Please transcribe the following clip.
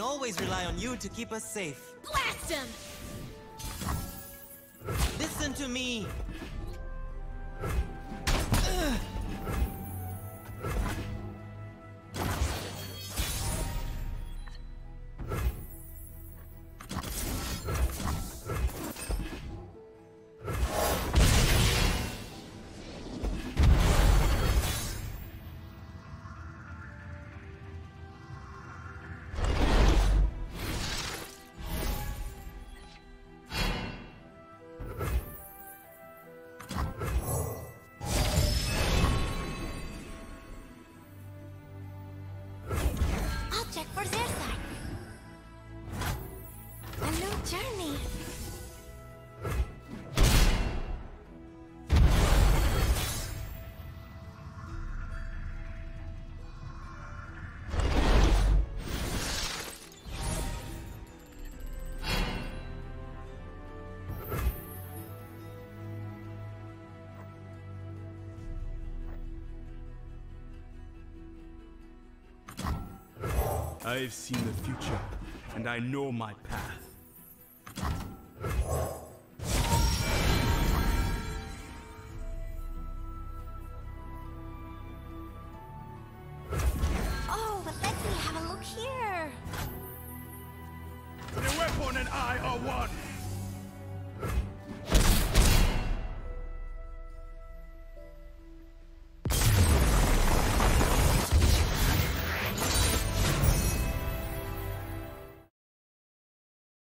can always rely on you to keep us safe. Blast him! Listen to me! Check for their side. A new journey. I've seen the future, and I know my path. Oh, but let me have a look here. The weapon and I are one!